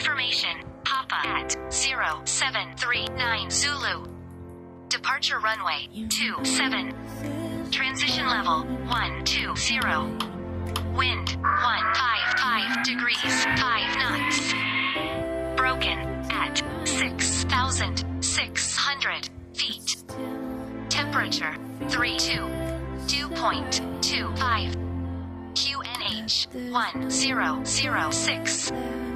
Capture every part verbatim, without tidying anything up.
Information. Papa at zero seven three nine Zulu. Departure runway two seven. Transition level one two zero. Wind one five five degrees five knots. Broken at six thousand six hundred feet. Temperature three two two point two five. Q N H one zero zero six.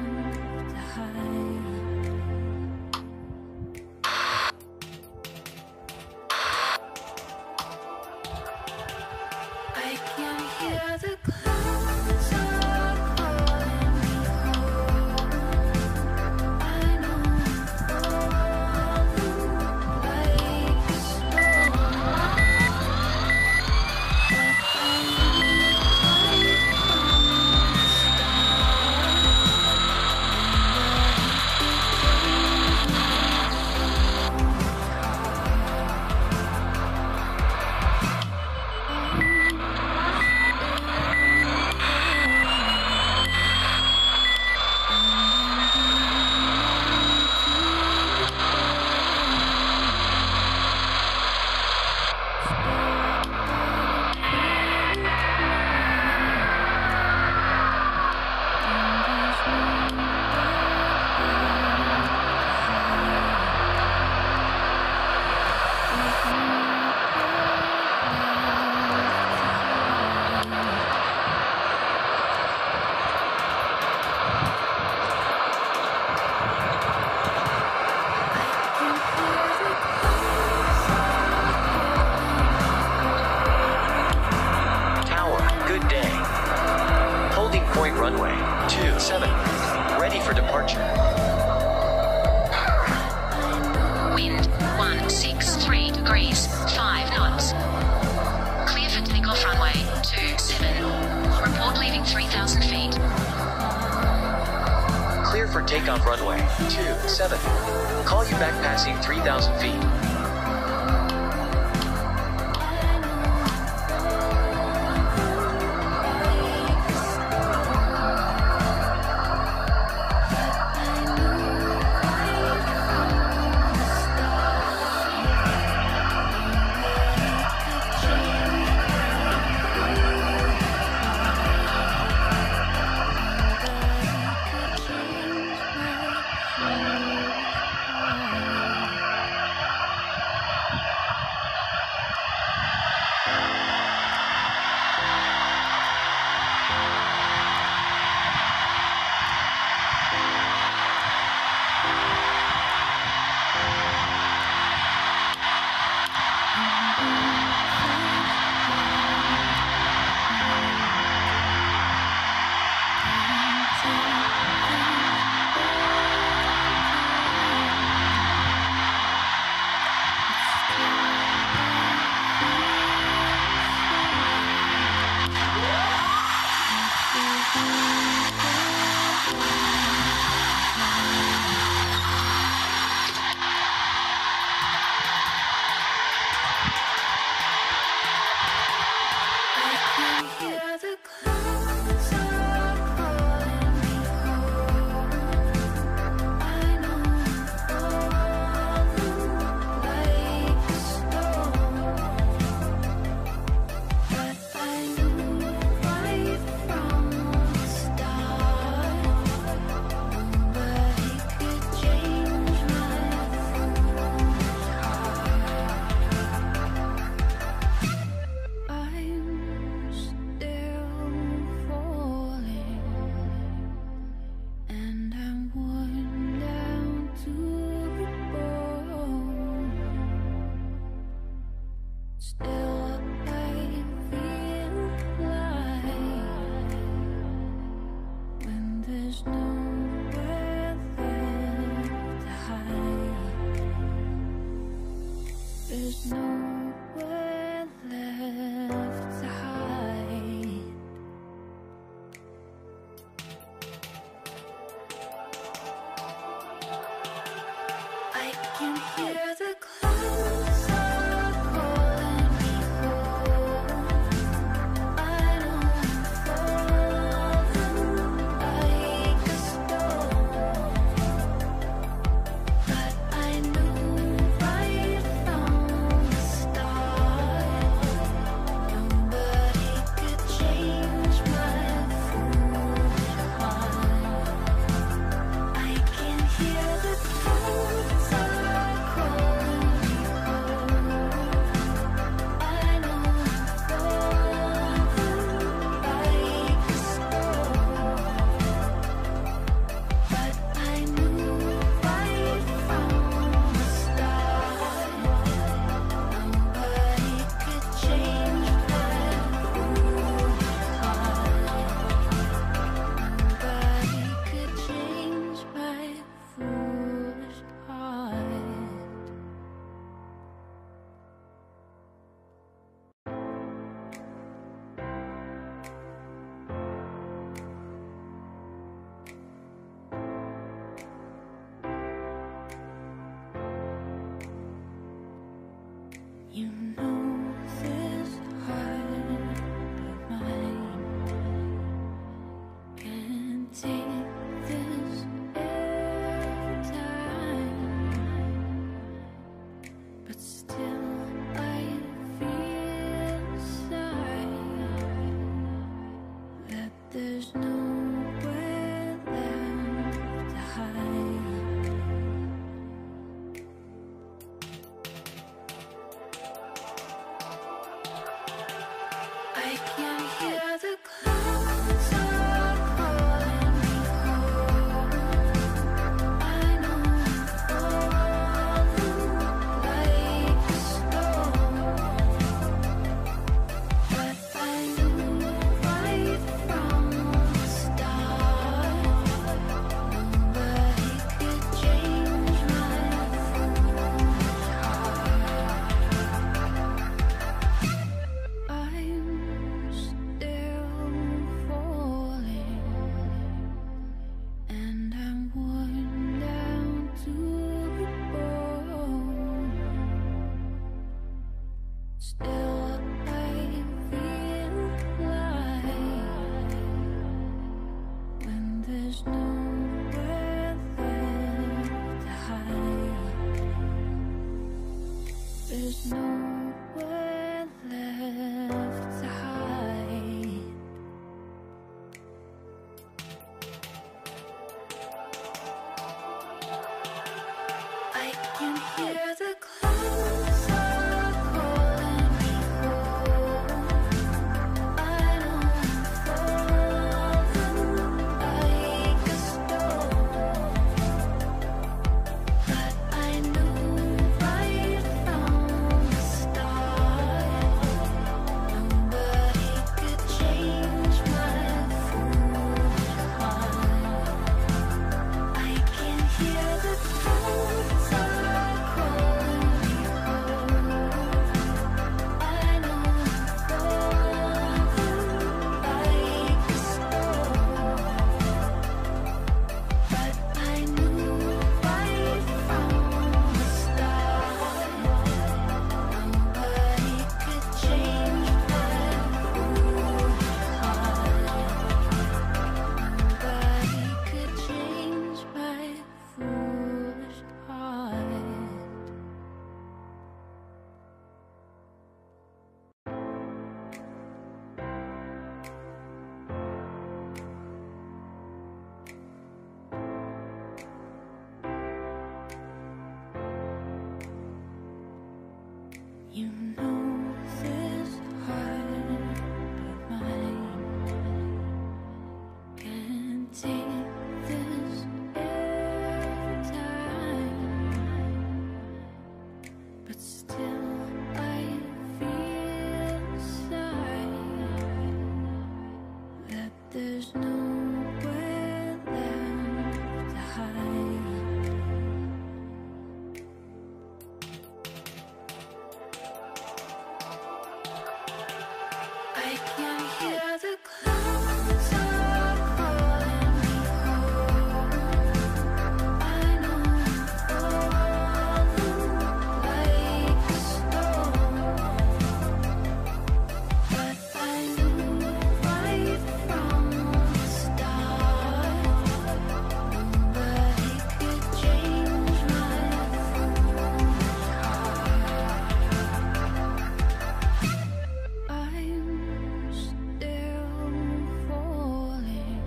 I can hear the clouds are calling me home. I know like snow. Runway two seven, ready for departure. Wind one six three degrees five knots. Clear for takeoff runway two seven. Report leaving three thousand feet. Clear for takeoff runway two seven. Call you back passing three thousand feet. There's nowhere left to hide. There's nowhere left to hide. I can hear the clouds are calling me home. I don't fall like a stone, but I knew right from the start nobody could change my foolish heart. I can hear the clouds are calling me home. I know I'm falling like a stone, but I knew right from the start nobody could change my foolish heart. Nobody could change my foolish heart. You know this heart of mine can't take this every time, but still I feel inside that there's nowhere left to hide. I can hear the clouds are calling me home. I know I'm falling like a stone, but I knew right from the start nobody could change my foolish heart. I'm still falling,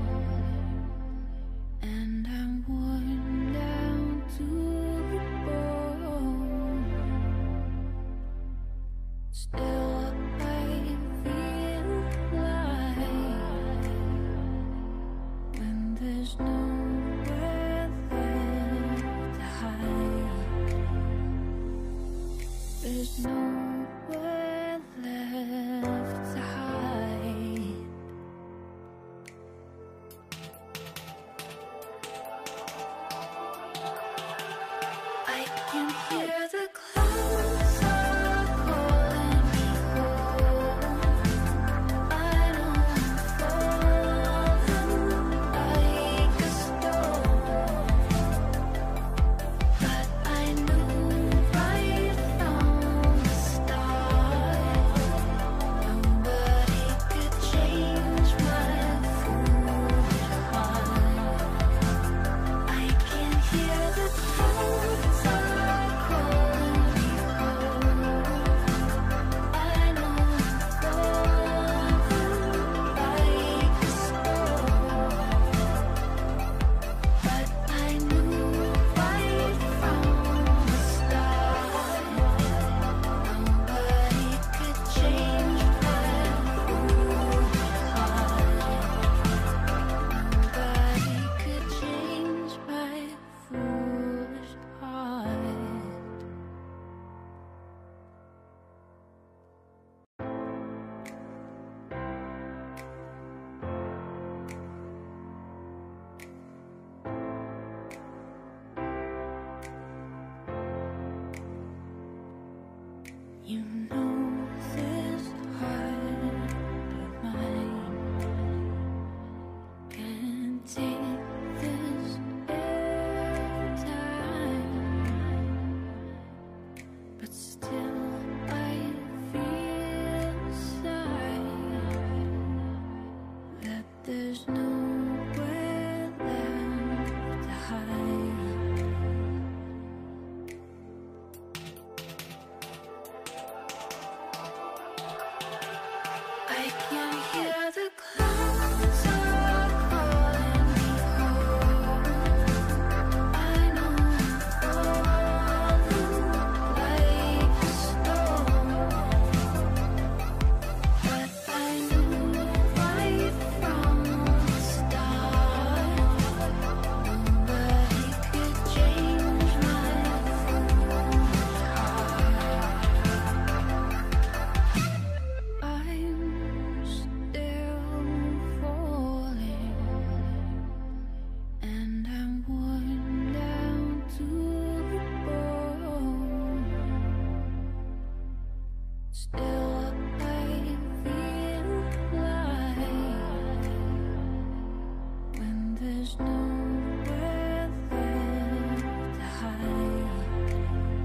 and I'm worn down to the bone. Still, I feel like when there's nowhere left to hide. There's nowhere left to hide. I can hear the clouds are calling me home. I know I'm falling like a stone, but I knew right from the start nobody could change my foolish heart. I can hear the clouds are calling me home. I know I'm falling like a stone, but I knew right from the start nobody could change my foolish heart. Nobody could change my foolish heart. You know this heart of mine can't take this every time, but still I feel inside that there's nowhere left There's nowhere left to hide.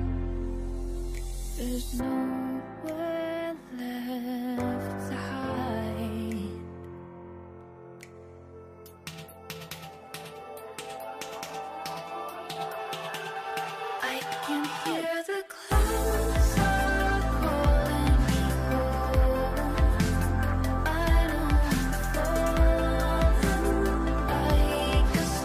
There's nowhere left to hide. I can hear the clouds are calling me home. I don't follow them like a